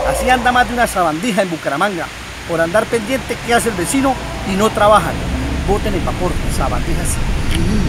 Así anda más de una sabandija en Bucaramanga, por andar pendiente qué hace el vecino y no trabajan. Voten el vapor, sabandijas.